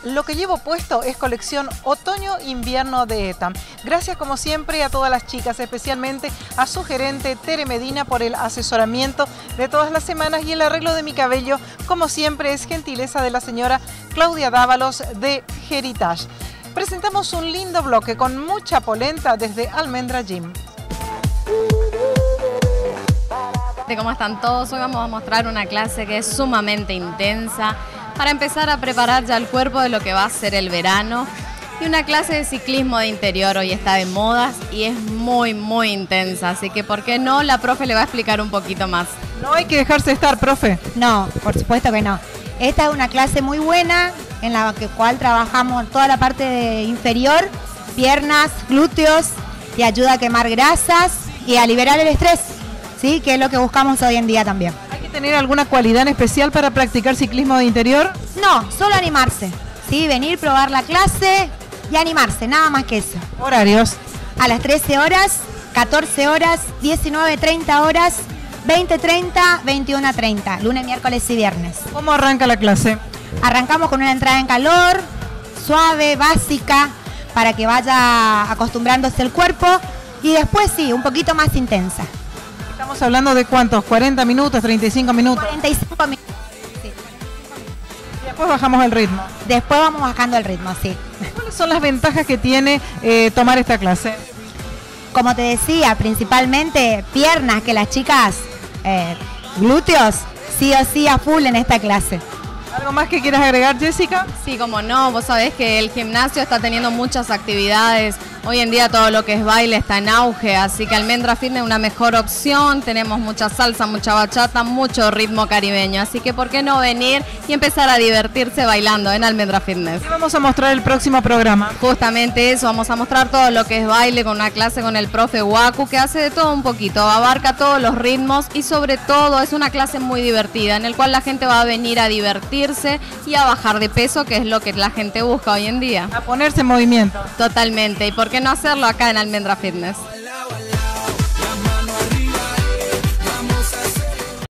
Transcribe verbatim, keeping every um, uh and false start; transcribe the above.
Lo que llevo puesto es colección otoño-invierno de ETA. Gracias como siempre a todas las chicas, especialmente a su gerente Tere Medina por el asesoramiento de todas las semanas, y el arreglo de mi cabello, como siempre, es gentileza de la señora Claudia Dávalos de Heritage. Presentamos un lindo bloque con mucha polenta desde Almendra Gym. ¿Cómo están todos? Hoy vamos a mostrar una clase que es sumamente intensa para empezar a preparar ya el cuerpo de lo que va a ser el verano. Y una clase de ciclismo de interior hoy está de modas y es muy, muy intensa. Así que, ¿por qué no? La profe le va a explicar un poquito más. No hay que dejarse estar, profe. No, por supuesto que no. Esta es una clase muy buena en la cual trabajamos toda la parte de inferior, piernas, glúteos, y ayuda a quemar grasas y a liberar el estrés, ¿sí? Que es lo que buscamos hoy en día también. ¿Hay que tener alguna cualidad en especial para practicar ciclismo de interior? No, solo animarse, ¿sí? Venir, probar la clase y animarse, nada más que eso. Horarios. A las trece horas, catorce horas, diecinueve, treinta horas, veinte, treinta, veintiuno, treinta, lunes, miércoles y viernes. ¿Cómo arranca la clase? Arrancamos con una entrada en calor, suave, básica, para que vaya acostumbrándose el cuerpo, y después sí, un poquito más intensa. Estamos hablando de ¿cuántos? ¿cuarenta minutos, treinta y cinco minutos? cuarenta y cinco minutos. Sí. Y después bajamos el ritmo. Después vamos bajando el ritmo, sí. ¿Cuáles son las ventajas que tiene eh, tomar esta clase? Como te decía, principalmente piernas, que las chicas, eh, glúteos, sí o sí a full en esta clase. ¿Algo más que quieras agregar, Jessica? Sí, como no, vos sabés que el gimnasio está teniendo muchas actividades. Hoy en día todo lo que es baile está en auge, así que Almendra Fitness es una mejor opción. Tenemos mucha salsa, mucha bachata, mucho ritmo caribeño. Así que ¿por qué no venir y empezar a divertirse bailando en Almendra Fitness? ¿Qué vamos a mostrar el próximo programa? Justamente eso, vamos a mostrar todo lo que es baile con una clase con el profe Waku, que hace de todo un poquito, abarca todos los ritmos y sobre todo es una clase muy divertida, en el cual la gente va a venir a divertirse y a bajar de peso, que es lo que la gente busca hoy en día. A ponerse en movimiento. Totalmente, y por qué no hacerlo acá en Almendra Fitness.